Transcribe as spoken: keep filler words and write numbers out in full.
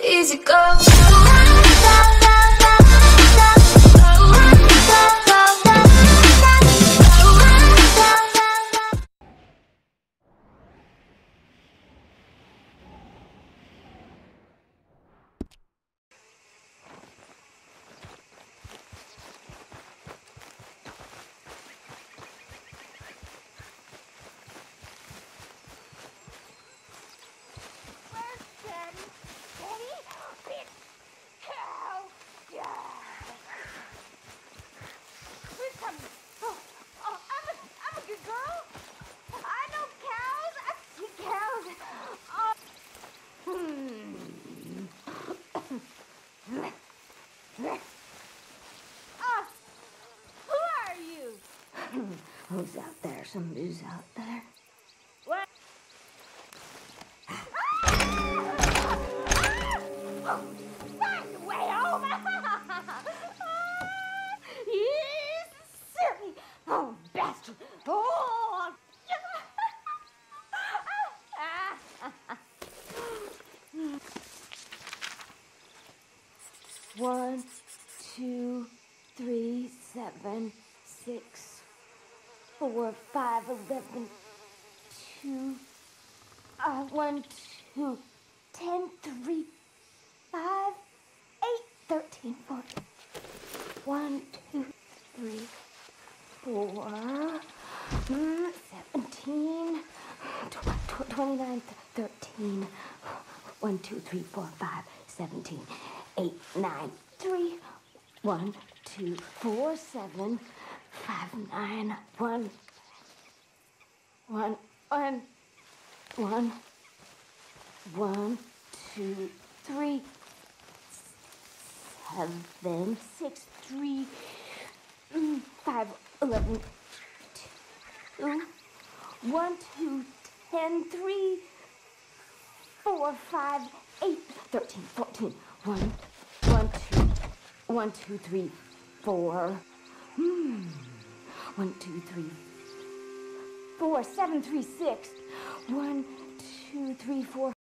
easy go. Who's out there? Somebody's out there. What? Oh, find a way home! Yes, silly! Oh, bastard! Oh! One, two, three, seven, six, four, five, eleven, two, uh, one, two, ten, three, five, eight, thirteen, fourteen. One, two, three, four, mm, seventeen, tw- tw- twenty-nine, thirteen. One, two, three, four, five, seventeen, eight, nine, three, one, two, four, seven, five, nine, one, one, one, one, one, two, three, seven, six, three, mm, five, eleven, two, one, two, ten, three, four, five, eight, thirteen, fourteen, one, one, two, one, two, three, four, hmm, one, two, three, four, seven, three, six, one, two, three, four.